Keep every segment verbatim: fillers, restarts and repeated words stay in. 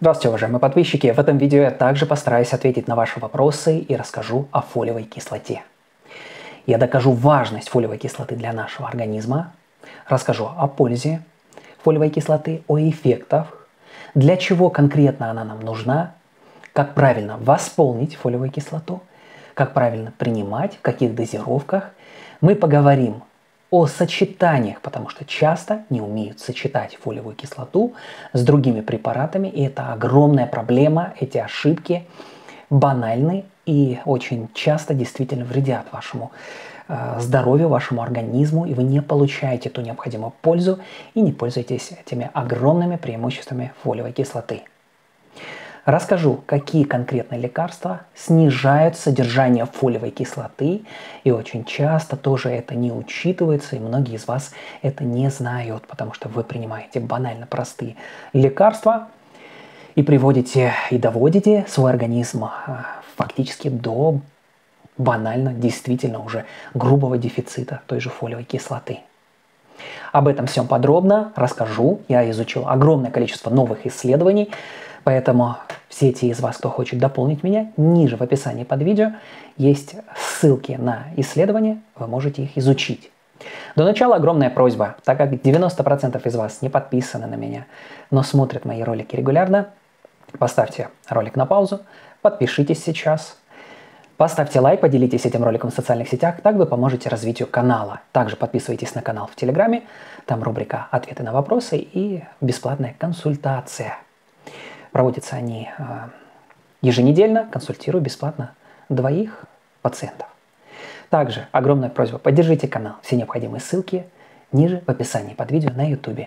Здравствуйте, уважаемые подписчики! В этом видео я также постараюсь ответить на ваши вопросы и расскажу о фолиевой кислоте. Я докажу важность фолиевой кислоты для нашего организма, расскажу о пользе фолиевой кислоты, о эффектах, для чего конкретно она нам нужна, как правильно восполнить фолиевую кислоту, как правильно принимать, в каких дозировках. Мы поговорим о сочетаниях, потому что часто не умеют сочетать фолиевую кислоту с другими препаратами, и это огромная проблема. Эти ошибки банальны и очень часто действительно вредят вашему э, здоровью, вашему организму, и вы не получаете ту необходимую пользу и не пользуетесь этими огромными преимуществами фолиевой кислоты. Расскажу, какие конкретные лекарства снижают содержание фолиевой кислоты, и очень часто тоже это не учитывается, и многие из вас это не знают, потому что вы принимаете банально простые лекарства и приводите и доводите свой организм фактически до банально, действительно уже грубого дефицита той же фолиевой кислоты. Об этом всем подробно расскажу. Я изучил огромное количество новых исследований, поэтому все те из вас, кто хочет дополнить меня, ниже в описании под видео есть ссылки на исследования, вы можете их изучить. До начала огромная просьба, так как девяносто процентов из вас не подписаны на меня, но смотрят мои ролики регулярно, поставьте ролик на паузу, подпишитесь сейчас, поставьте лайк, поделитесь этим роликом в социальных сетях, так вы поможете развитию канала. Также подписывайтесь на канал в Телеграме, там рубрика «Ответы на вопросы» и бесплатная консультация. Проводятся они э, еженедельно, консультирую бесплатно двоих пациентов. Также огромная просьба, поддержите канал. Все необходимые ссылки ниже в описании под видео на ютубе.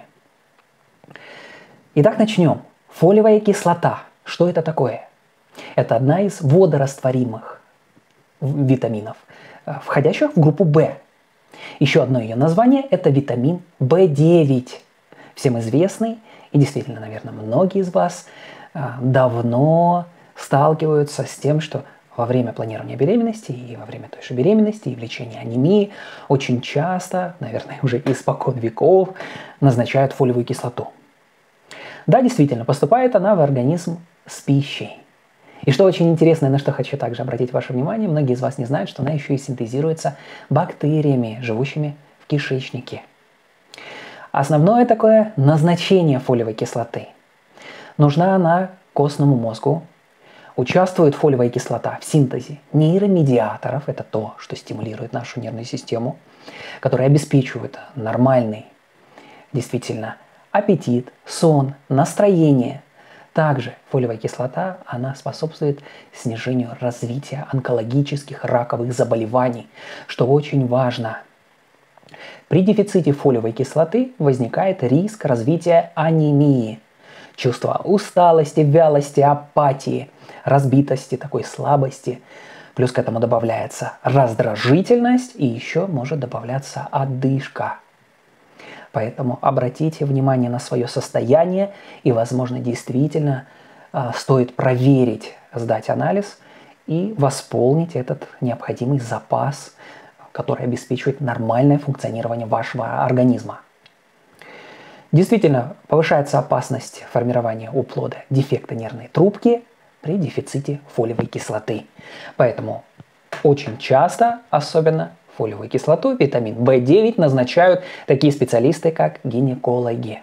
Итак, начнем. Фолиевая кислота. Что это такое? Это одна из водорастворимых витаминов, входящих в группу В. Еще одно ее название – это витамин В девять. Всем известный, и действительно, наверное, многие из вас давно сталкиваются с тем, что во время планирования беременности и во время той же беременности и в лечении анемии очень часто, наверное, уже испокон веков, назначают фолиевую кислоту. Да, действительно, поступает она в организм с пищей. И что очень интересно, на что хочу также обратить ваше внимание, многие из вас не знают, что она еще и синтезируется бактериями, живущими в кишечнике. Основное такое назначение фолиевой кислоты. Нужна она костному мозгу. Участвует фолиевая кислота в синтезе нейромедиаторов, это то, что стимулирует нашу нервную систему, которые обеспечивают нормальный, действительно, аппетит, сон, настроение. Также фолиевая кислота, она способствует снижению развития онкологических раковых заболеваний, что очень важно. При дефиците фолиевой кислоты возникает риск развития анемии, чувство усталости, вялости, апатии, разбитости, такой слабости. Плюс к этому добавляется раздражительность и еще может добавляться одышка. Поэтому обратите внимание на свое состояние и, возможно, действительно э, стоит проверить, сдать анализ и восполнить этот необходимый запас, который обеспечивает нормальное функционирование вашего организма. Действительно, повышается опасность формирования у плода дефекта нервной трубки при дефиците фолиевой кислоты. Поэтому очень часто, особенно фолиевую кислоту, витамин В девять назначают такие специалисты, как гинекологи.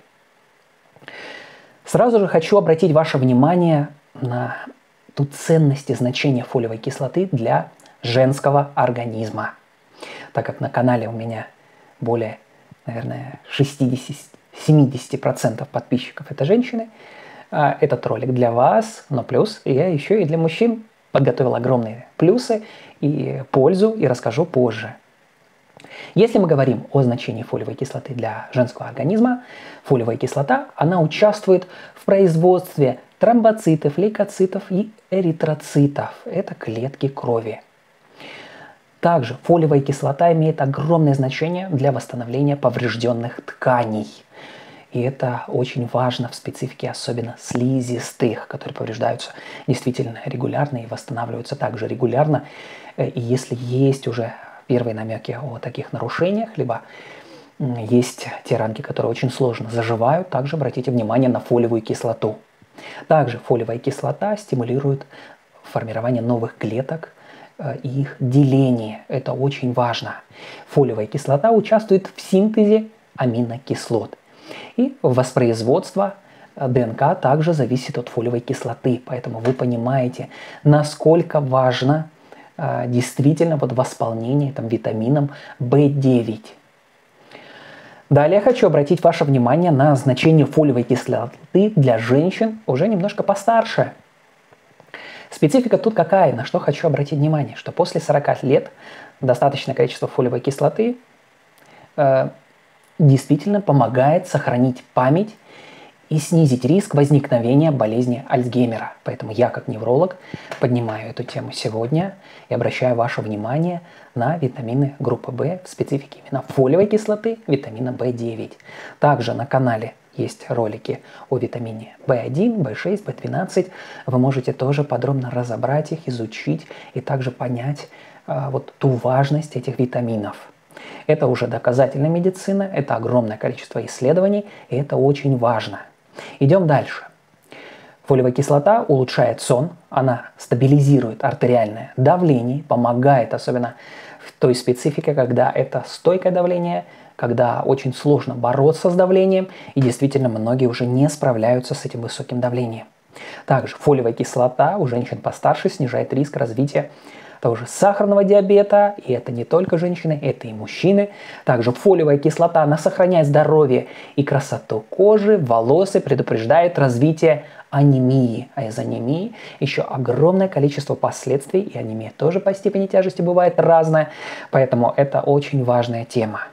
Сразу же хочу обратить ваше внимание на ту ценность и значение фолиевой кислоты для женского организма. Так как на канале у меня более, наверное, шестьдесят-семьдесят процентов подписчиков это женщины, этот ролик для вас, но плюс я еще и для мужчин подготовил огромные плюсы и пользу, и расскажу позже. Если мы говорим о значении фолиевой кислоты для женского организма, фолиевая кислота, она участвует в производстве тромбоцитов, лейкоцитов и эритроцитов. Это клетки крови. Также фолиевая кислота имеет огромное значение для восстановления поврежденных тканей. И это очень важно в специфике, особенно слизистых, которые повреждаются действительно регулярно и восстанавливаются также регулярно. И если есть уже первые намеки о таких нарушениях, либо есть те ранки, которые очень сложно заживают, также обратите внимание на фолиевую кислоту. Также фолиевая кислота стимулирует формирование новых клеток и их деление. Это очень важно. Фолиевая кислота участвует в синтезе аминокислот. И воспроизводство ДНК также зависит от фолиевой кислоты. Поэтому вы понимаете, насколько важно э, действительно вот восполнение там, витамином В девять. Далее я хочу обратить ваше внимание на значение фолиевой кислоты для женщин уже немножко постарше. Специфика тут какая? На что хочу обратить внимание? Что после сорока лет достаточное количество фолиевой кислоты э, действительно помогает сохранить память и снизить риск возникновения болезни Альцгеймера. Поэтому я, как невролог, поднимаю эту тему сегодня и обращаю ваше внимание на витамины группы В, в специфике именно фолиевой кислоты, витамина В девять. Также на канале есть ролики о витамине В один, В шесть, В двенадцать. Вы можете тоже подробно разобрать их, изучить и также понять а, вот ту важность этих витаминов. Это уже доказательная медицина, это огромное количество исследований, и это очень важно. Идем дальше. Фолиевая кислота улучшает сон, она стабилизирует артериальное давление, помогает особенно в той специфике, когда это стойкое давление, когда очень сложно бороться с давлением, и действительно многие уже не справляются с этим высоким давлением. Также фолиевая кислота у женщин постарше снижает риск развития того же сахарного диабета, и это не только женщины, это и мужчины. Также фолиевая кислота, она сохраняет здоровье и красоту кожи, волос и предупреждает развитие анемии. А из анемии еще огромное количество последствий, и анемия тоже по степени тяжести бывает разная, поэтому это очень важная тема.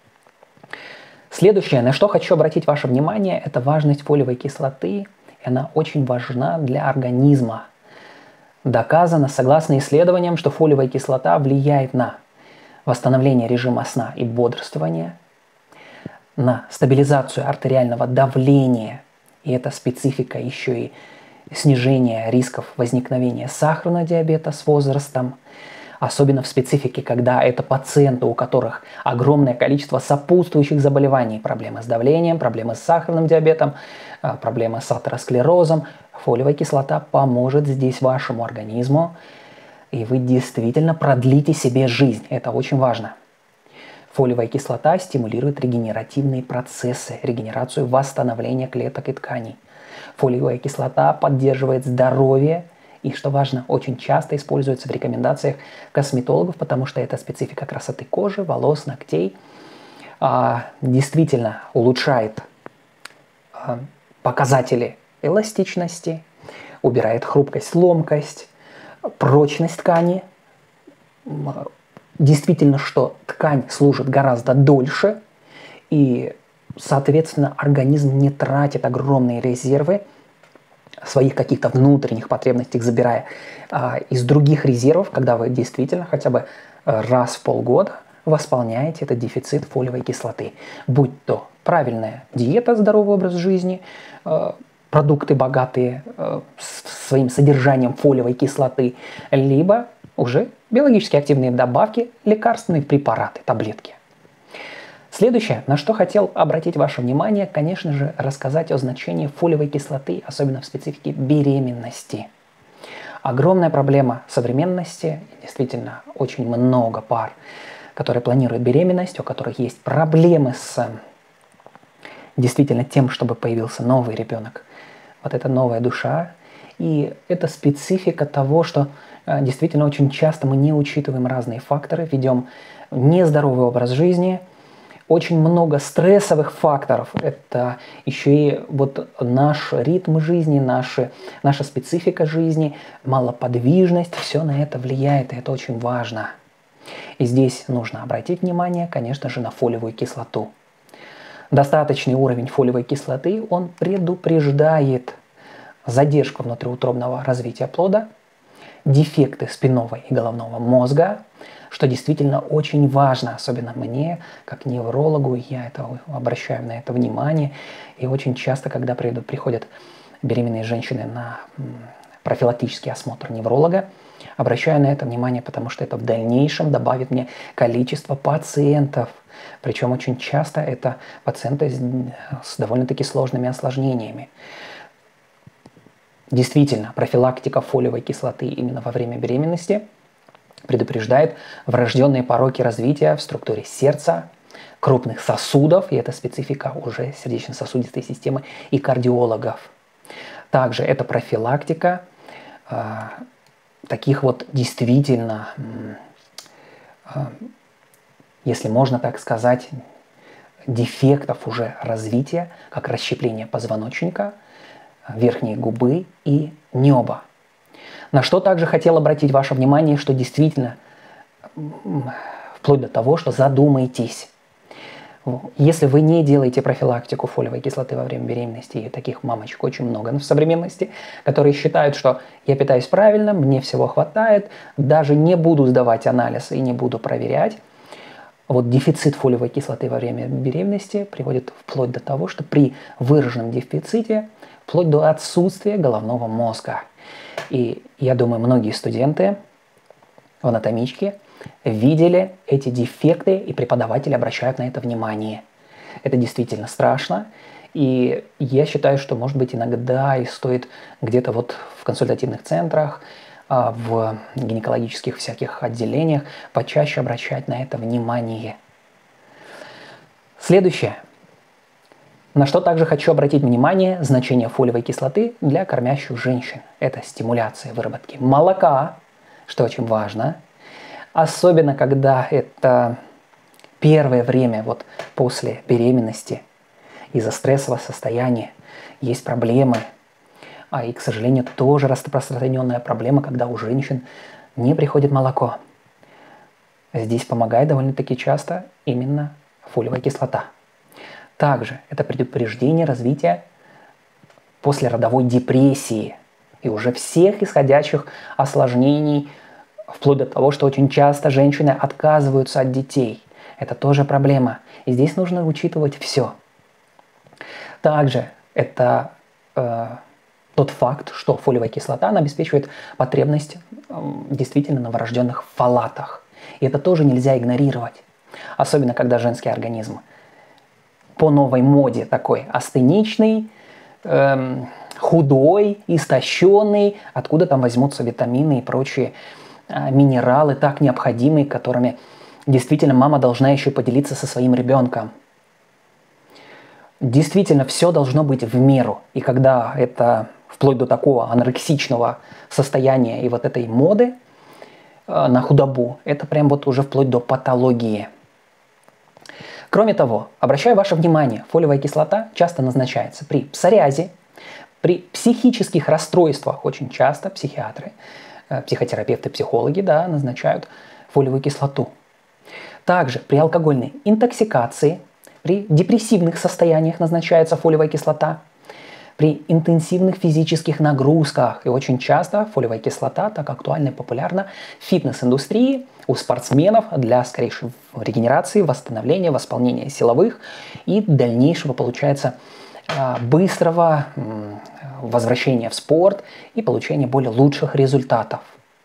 Следующее, на что хочу обратить ваше внимание, это важность фолиевой кислоты, и она очень важна для организма. Доказано, согласно исследованиям, что фолиевая кислота влияет на восстановление режима сна и бодрствования, на стабилизацию артериального давления, и это специфика еще и снижения рисков возникновения сахарного диабета с возрастом, особенно в специфике, когда это пациенты, у которых огромное количество сопутствующих заболеваний, проблемы с давлением, проблемы с сахарным диабетом, проблемы с атеросклерозом. Фолиевая кислота поможет здесь вашему организму, и вы действительно продлите себе жизнь. Это очень важно. Фолиевая кислота стимулирует регенеративные процессы, регенерацию, восстановление клеток и тканей. Фолиевая кислота поддерживает здоровье, и, что важно, очень часто используется в рекомендациях косметологов, потому что это специфика красоты кожи, волос, ногтей. А, действительно улучшает а, показатели эластичности, убирает хрупкость, ломкость, прочность ткани. Действительно, что ткань служит гораздо дольше, и, соответственно, организм не тратит огромные резервы своих каких-то внутренних потребностей, забирая а, из других резервов, когда вы действительно хотя бы раз в полгода восполняете этот дефицит фолиевой кислоты. Будь то правильная диета, здоровый образ жизни, э, продукты, богатые э, своим содержанием фолиевой кислоты, либо уже биологически активные добавки, лекарственные препараты, таблетки. Следующее, на что хотел обратить ваше внимание, конечно же, рассказать о значении фолиевой кислоты, особенно в специфике беременности. Огромная проблема современности, действительно очень много пар, которые планируют беременность, у которых есть проблемы с действительно тем, чтобы появился новый ребенок. Вот эта новая душа. И это специфика того, что действительно очень часто мы не учитываем разные факторы, ведем нездоровый образ жизни, очень много стрессовых факторов. Это еще и вот наш ритм жизни, наши, наша специфика жизни, малоподвижность, все на это влияет, и это очень важно. И здесь нужно обратить внимание, конечно же, на фолиевую кислоту. Достаточный уровень фолиевой кислоты, он предупреждает задержку внутриутробного развития плода, дефекты спинного и головного мозга, что действительно очень важно, особенно мне, как неврологу, я это обращаю на это внимание. И очень часто, когда приходят беременные женщины на профилактический осмотр невролога, обращаю на это внимание, потому что это в дальнейшем добавит мне количество пациентов. Причем очень часто это пациенты с, с довольно-таки сложными осложнениями. Действительно, профилактика фолиевой кислоты именно во время беременности предупреждает врожденные пороки развития в структуре сердца, крупных сосудов, и это специфика уже сердечно-сосудистой системы и кардиологов. Также это профилактика э, таких вот действительно, э, если можно так сказать, дефектов уже развития, как расщепление позвоночника, верхней губы и неба. На что также хотел обратить ваше внимание, что действительно, вплоть до того, что задумайтесь. Если вы не делаете профилактику фолиевой кислоты во время беременности, и таких мамочек очень много в современности, которые считают, что я питаюсь правильно, мне всего хватает, даже не буду сдавать анализ и не буду проверять, вот дефицит фолиевой кислоты во время беременности приводит вплоть до того, что при выраженном дефиците, вплоть до отсутствия головного мозга. И я думаю, многие студенты в анатомичке видели эти дефекты, и преподаватели обращают на это внимание. Это действительно страшно. И я считаю, что, может быть, иногда и стоит где-то вот в консультативных центрах, в гинекологических всяких отделениях почаще обращать на это внимание. Следующее. На что также хочу обратить внимание, значение фолиевой кислоты для кормящих женщин. Это стимуляция выработки молока, что очень важно. Особенно, когда это первое время вот после беременности, из-за стрессового состояния есть проблемы. А и, к сожалению, тоже распространенная проблема, когда у женщин не приходит молоко. Здесь помогает довольно-таки часто именно фолиевая кислота. Также это предупреждение развития послеродовой депрессии и уже всех исходящих осложнений, вплоть до того, что очень часто женщины отказываются от детей. Это тоже проблема. И здесь нужно учитывать все. Также это э, тот факт, что фолиевая кислота она обеспечивает потребность э, действительно новорожденных фолатах. И это тоже нельзя игнорировать. Особенно, когда женский организм по новой моде такой астеничный, эм, худой, истощенный, откуда там возьмутся витамины и прочие э, минералы, так необходимые, которыми действительно мама должна еще поделиться со своим ребенком. Действительно, все должно быть в меру. И когда это вплоть до такого анорексичного состояния и вот этой моды э, на худобу, это прям вот уже вплоть до патологии. Кроме того, обращаю ваше внимание, фолиевая кислота часто назначается при псориазе, при психических расстройствах, очень часто психиатры, психотерапевты, психологи, да, назначают фолиевую кислоту. Также при алкогольной интоксикации, при депрессивных состояниях назначается фолиевая кислота, при интенсивных физических нагрузках. И очень часто фолиевая кислота так актуальна и популярна в фитнес-индустрии, у спортсменов для скорейшей регенерации, восстановления, восполнения силовых и дальнейшего, получается, быстрого возвращения в спорт и получения более лучших результатов.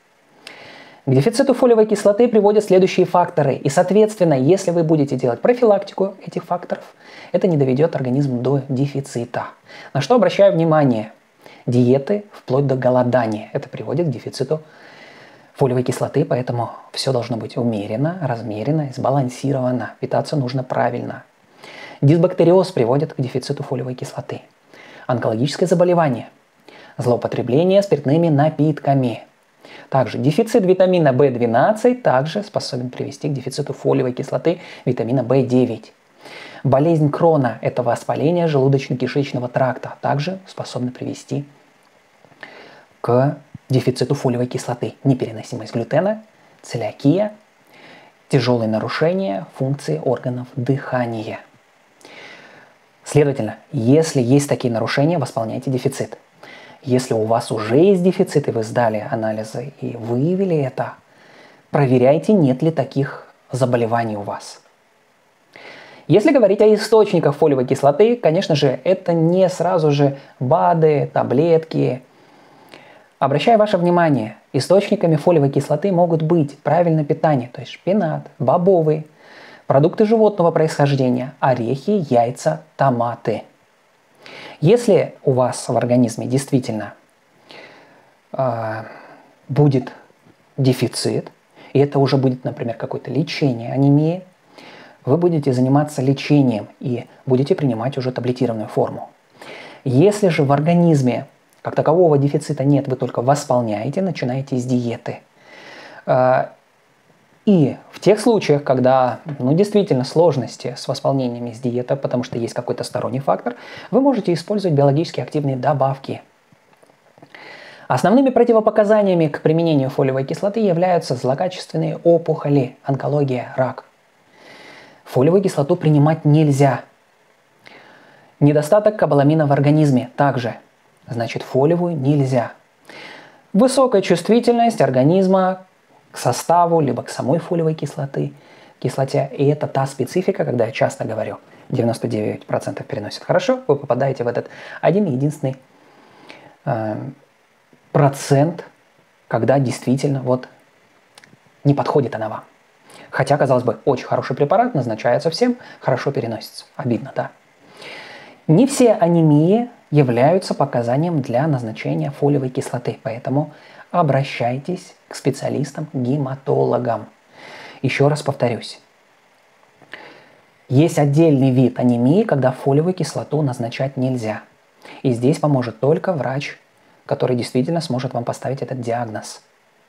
К дефициту фолиевой кислоты приводят следующие факторы. И, соответственно, если вы будете делать профилактику этих факторов, это не доведет организм до дефицита. На что обращаю внимание? Диеты вплоть до голодания. Это приводит к дефициту фолиевой кислоты, поэтому все должно быть умеренно, размеренно, сбалансировано. Питаться нужно правильно. Дисбактериоз приводит к дефициту фолиевой кислоты. Онкологическое заболевание. Злоупотребление спиртными напитками. Также дефицит витамина бэ двенадцать также способен привести к дефициту фолиевой кислоты витамина бэ девять. Болезнь Крона – это воспаление желудочно-кишечного тракта, также способна привести к дефициту фолиевой кислоты. Непереносимость глютена, целиакия, тяжелые нарушения функции органов дыхания. Следовательно, если есть такие нарушения, восполняйте дефицит. Если у вас уже есть дефицит, и вы сдали анализы и выявили это, проверяйте, нет ли таких заболеваний у вас. Если говорить о источниках фолиевой кислоты, конечно же, это не сразу же БАДы, таблетки. Обращаю ваше внимание, источниками фолиевой кислоты могут быть правильное питание, то есть шпинат, бобовые, продукты животного происхождения, орехи, яйца, томаты. Если у вас в организме действительно э, будет дефицит, и это уже будет, например, какое-то лечение анемии, вы будете заниматься лечением и будете принимать уже таблетированную форму. Если же в организме как такового дефицита нет, вы только восполняете, начинаете с диеты. И в тех случаях, когда ну, действительно сложности с восполнениями с диетой, потому что есть какой-то сторонний фактор, вы можете использовать биологически активные добавки. Основными противопоказаниями к применению фолиевой кислоты являются злокачественные опухоли, онкология, рак. Фолиевую кислоту принимать нельзя. Недостаток кобаламина в организме также, значит фолиевую нельзя. Высокая чувствительность организма к составу, либо к самой фолиевой кислоты, кислоте. И это та специфика, когда я часто говорю, девяносто девять процентов переносит хорошо, вы попадаете в этот один единственный э, процент, когда действительно вот не подходит она вам. Хотя, казалось бы, очень хороший препарат, назначается всем, хорошо переносится. Обидно, да. Не все анемии являются показанием для назначения фолиевой кислоты, поэтому обращайтесь к специалистам-гематологам. Еще раз повторюсь. Есть отдельный вид анемии, когда фолиевую кислоту назначать нельзя. И здесь поможет только врач, который действительно сможет вам поставить этот диагноз.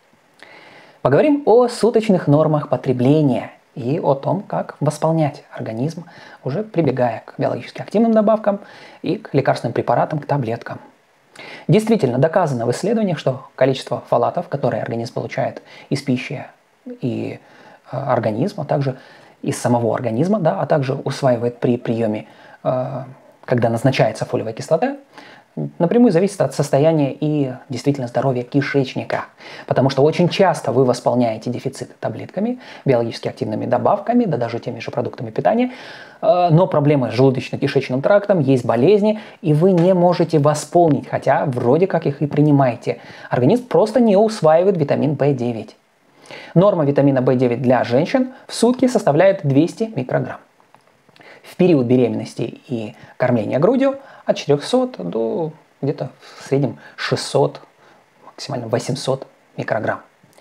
Поговорим о суточных нормах потребления и о том, как восполнять организм, уже прибегая к биологически активным добавкам и к лекарственным препаратам, к таблеткам. Действительно, доказано в исследованиях, что количество фолатов, которые организм получает из пищи и э, организма, а также из самого организма, да, а также усваивает при приеме, э, когда назначается фолиевая кислота, напрямую зависит от состояния и действительно здоровья кишечника. Потому что очень часто вы восполняете дефицит таблетками, биологически активными добавками, да даже теми же продуктами питания, но проблемы с желудочно-кишечным трактом, есть болезни, и вы не можете восполнить, хотя вроде как их и принимаете. Организм просто не усваивает витамин В девять. Норма витамина В девять для женщин в сутки составляет двести микрограмм. В период беременности и кормления грудью от четырехсот до где-то в среднем шестисот, максимально восемьсот микрограмм.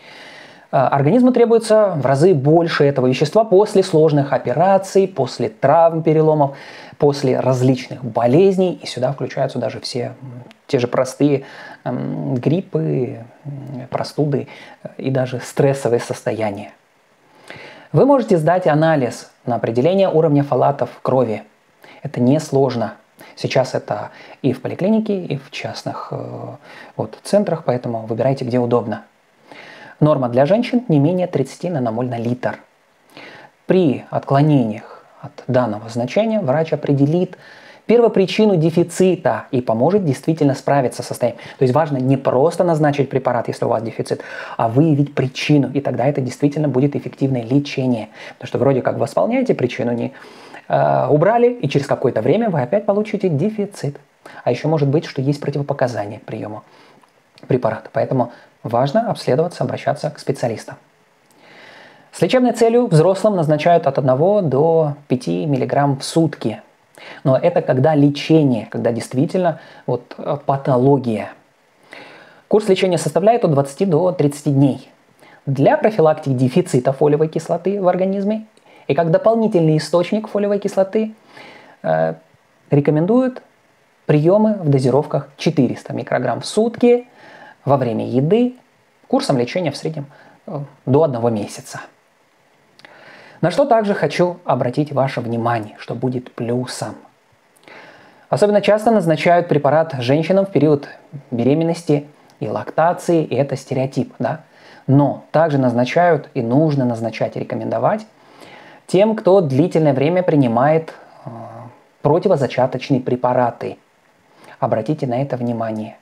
Организму требуется в разы больше этого вещества после сложных операций, после травм, переломов, после различных болезней. И сюда включаются даже все те же простые эм, гриппы, простуды и даже стрессовые состояния. Вы можете сдать анализ на определение уровня фолатов в крови. Это несложно. Сейчас это и в поликлинике, и в частных э, вот, центрах, поэтому выбирайте, где удобно. Норма для женщин не менее тридцати наномоль на литр. При отклонениях от данного значения врач определит первопричину дефицита и поможет действительно справиться с состоянием. То есть важно не просто назначить препарат, если у вас дефицит, а выявить причину, и тогда это действительно будет эффективное лечение. Потому что вроде как восполняете причину, не э, убрали, и через какое-то время вы опять получите дефицит. А еще может быть, что есть противопоказания к приему препарата. Поэтому важно обследоваться, обращаться к специалистам. С лечебной целью взрослым назначают от одного до пяти миллиграмм в сутки. Но это когда лечение, когда действительно вот, патология. Курс лечения составляет от двадцати до тридцати дней. Для профилактики дефицита фолиевой кислоты в организме и как дополнительный источник фолиевой кислоты э, рекомендуют приемы в дозировках четыреста микрограмм в сутки во время еды, курсом лечения в среднем э, до одного месяца. На что также хочу обратить ваше внимание, что будет плюсом. Особенно часто назначают препарат женщинам в период беременности и лактации, и это стереотип, да? Но также назначают и нужно назначать и рекомендовать тем, кто длительное время принимает э, противозачаточные препараты. Обратите на это внимание.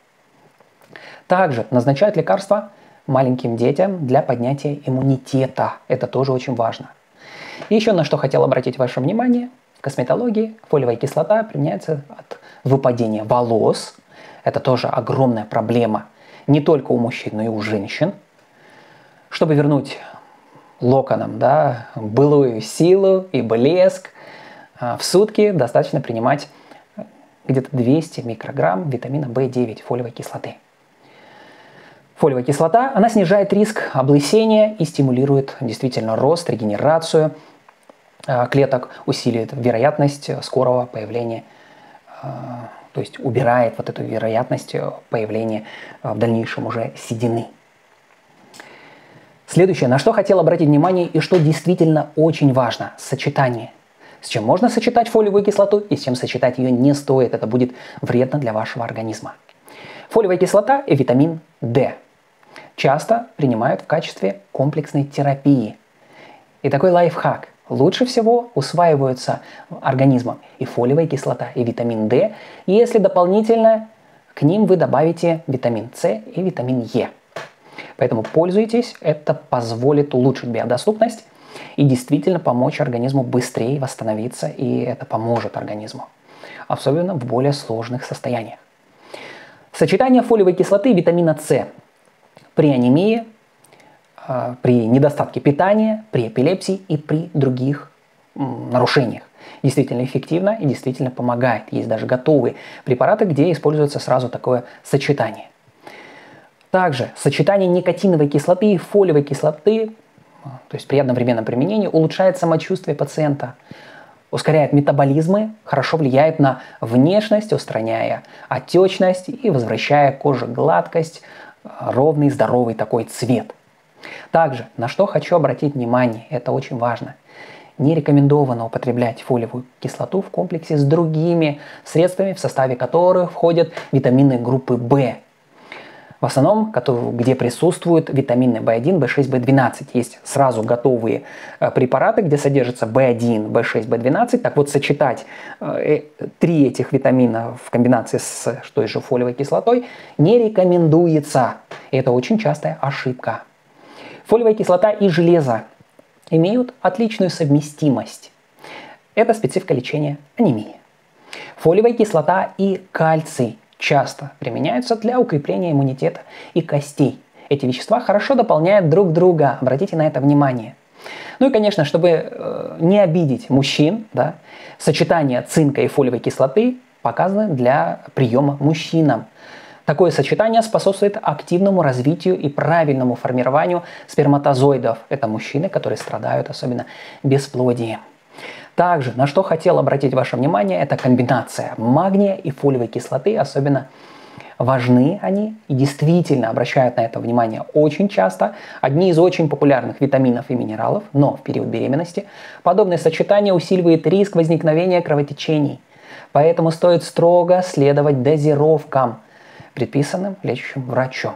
Также назначают лекарства маленьким детям для поднятия иммунитета. Это тоже очень важно. И еще на что хотел обратить ваше внимание. В косметологии фолиевая кислота применяется от выпадения волос. Это тоже огромная проблема не только у мужчин, но и у женщин. Чтобы вернуть локонам, да, былую силу и блеск, в сутки достаточно принимать где-то двести микрограмм витамина В девять фолиевой кислоты. Фолиевая кислота, она снижает риск облысения и стимулирует действительно рост, регенерацию клеток, усиливает вероятность скорого появления, то есть убирает вот эту вероятность появления в дальнейшем уже седины. Следующее, на что хотел обратить внимание и что действительно очень важно – сочетание. С чем можно сочетать фолиевую кислоту и с чем сочетать ее не стоит. Это будет вредно для вашего организма. Фолиевая кислота и витамин D часто принимают в качестве комплексной терапии. И такой лайфхак. Лучше всего усваиваются организмом и фолиевая кислота, и витамин D, если дополнительно к ним вы добавите витамин С и витамин Е. Поэтому пользуйтесь, это позволит улучшить биодоступность и действительно помочь организму быстрее восстановиться, и это поможет организму, особенно в более сложных состояниях. Сочетание фолиевой кислоты и витамина С при анемии, при недостатке питания, при эпилепсии и при других нарушениях действительно эффективно и действительно помогает. Есть даже готовые препараты, где используется сразу такое сочетание. Также сочетание никотиновой кислоты и фолиевой кислоты, то есть при одновременном применении, улучшает самочувствие пациента, ускоряет метаболизмы, хорошо влияет на внешность, устраняя отечность и возвращая коже гладкость, ровный, здоровый такой цвет. Также, на что хочу обратить внимание, это очень важно. Не рекомендовано употреблять фолиевую кислоту в комплексе с другими средствами, в составе которых входят витамины группы В. В основном, где присутствуют витамины В один, В шесть, В двенадцать. Есть сразу готовые препараты, где содержится В один, В шесть, В двенадцать. Так вот, сочетать три этих витамина в комбинации с той же фолиевой кислотой не рекомендуется. И это очень частая ошибка. Фолиевая кислота и железо имеют отличную совместимость. Это специфика лечения анемии. Фолиевая кислота и кальций часто применяются для укрепления иммунитета и костей. Эти вещества хорошо дополняют друг друга, обратите на это внимание. Ну и, конечно, чтобы э, не обидеть мужчин, да, сочетание цинка и фолиевой кислоты показано для приема мужчинам. Такое сочетание способствует активному развитию и правильному формированию сперматозоидов. Это мужчины, которые страдают особенно бесплодием. Также, на что хотел обратить ваше внимание, это комбинация магния и фолиевой кислоты. Особенно важны они и действительно обращают на это внимание очень часто. Одни из очень популярных витаминов и минералов, но в период беременности подобное сочетание усиливает риск возникновения кровотечений. Поэтому стоит строго следовать дозировкам, предписанным лечащим врачом.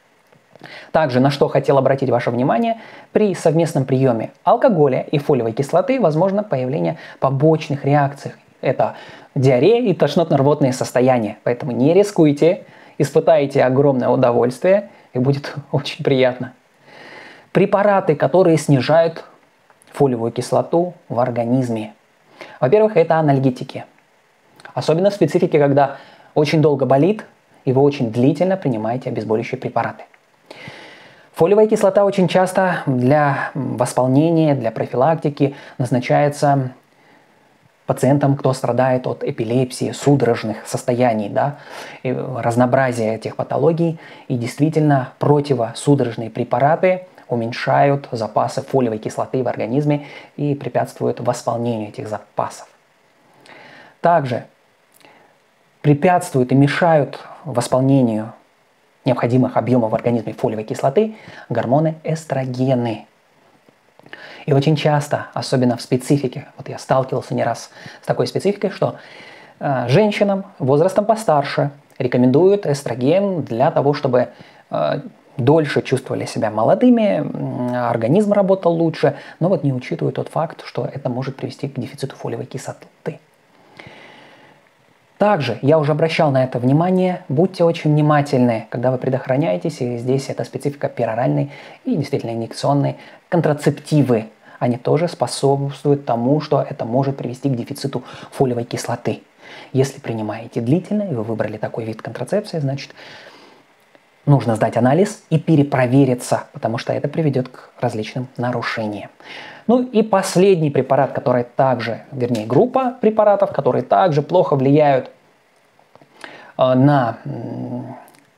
Также, на что хотел обратить ваше внимание, при совместном приеме алкоголя и фолиевой кислоты возможно появление побочных реакций. Это диарея и тошнотно-рвотные состояния. Поэтому не рискуйте, испытайте огромное удовольствие и будет очень приятно. Препараты, которые снижают фолиевую кислоту в организме. Во-первых, это анальгетики. Особенно в специфике, когда очень долго болит и вы очень длительно принимаете обезболивающие препараты. Фолиевая кислота очень часто для восполнения, для профилактики назначается пациентам, кто страдает от эпилепсии, судорожных состояний, да, и разнообразия этих патологий. И действительно противосудорожные препараты уменьшают запасы фолиевой кислоты в организме и препятствуют восполнению этих запасов. Также препятствуют и мешают восполнению необходимых объемов в организме фолиевой кислоты гормоны эстрогены. И очень часто, особенно в специфике, вот я сталкивался не раз с такой спецификой, что э, женщинам возрастом постарше рекомендуют эстроген для того, чтобы э, дольше чувствовали себя молодыми, э, организм работал лучше, но вот не учитывают тот факт, что это может привести к дефициту фолиевой кислоты. Также я уже обращал на это внимание, будьте очень внимательны, когда вы предохраняетесь, и здесь это специфика пероральной и действительно инъекционные контрацептивы. Они тоже способствуют тому, что это может привести к дефициту фолиевой кислоты. Если принимаете длительно, и вы выбрали такой вид контрацепции, значит, нужно сдать анализ и перепровериться, потому что это приведет к различным нарушениям. Ну и последний препарат, который также, вернее, группа препаратов, которые также плохо влияют на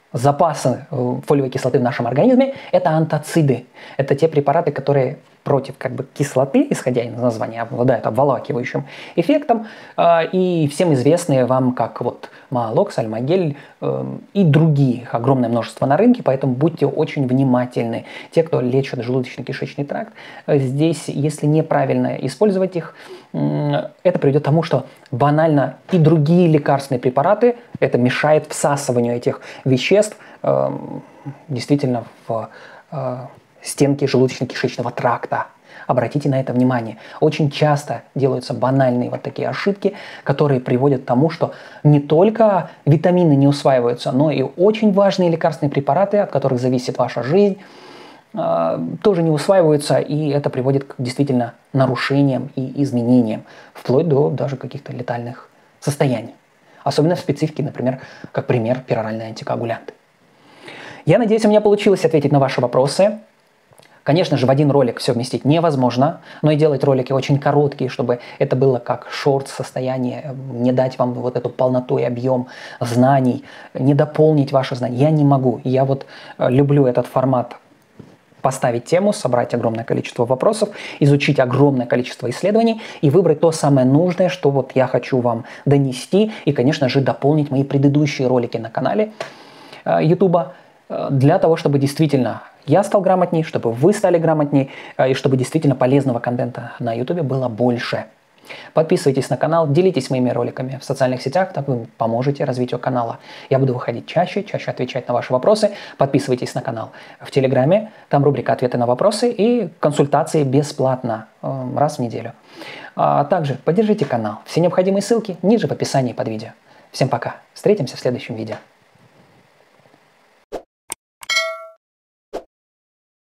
запасы фолиевой кислоты в нашем организме – это антоциды. Это те препараты, которые против как бы, кислоты, исходя из названия, обладают обволакивающим эффектом. И всем известные вам, как вот Маалокс, Альмагель и другие, огромное множество на рынке, поэтому будьте очень внимательны. Те, кто лечат желудочно-кишечный тракт, здесь, если неправильно использовать их, это приведет к тому, что банально и другие лекарственные препараты, это мешает всасыванию этих веществ действительно в стенки желудочно-кишечного тракта. Обратите на это внимание. Очень часто делаются банальные вот такие ошибки, которые приводят к тому, что не только витамины не усваиваются, но и очень важные лекарственные препараты, от которых зависит ваша жизнь, тоже не усваиваются, и это приводит к действительно нарушениям и изменениям, вплоть до даже каких-то летальных состояний. Особенно в специфике, например, как пример, пероральные антикоагулянты. Я надеюсь, у меня получилось ответить на ваши вопросы. Конечно же, в один ролик все вместить невозможно, но и делать ролики очень короткие, чтобы это было как шорт-состояние, не дать вам вот эту полноту и объем знаний, не дополнить ваши знания. Я не могу. Я вот люблю этот формат. Поставить тему, собрать огромное количество вопросов, изучить огромное количество исследований и выбрать то самое нужное, что вот я хочу вам донести, и, конечно же, дополнить мои предыдущие ролики на канале YouTube для того, чтобы действительно я стал грамотней, чтобы вы стали грамотней, и чтобы действительно полезного контента на YouTube было больше. Подписывайтесь на канал, делитесь моими роликами в социальных сетях, так вы поможете развитию канала. Я буду выходить чаще, чаще отвечать на ваши вопросы. Подписывайтесь на канал в Телеграме, там рубрика «Ответы на вопросы» и консультации бесплатно раз в неделю. А также поддержите канал. Все необходимые ссылки ниже в описании под видео. Всем пока, встретимся в следующем видео.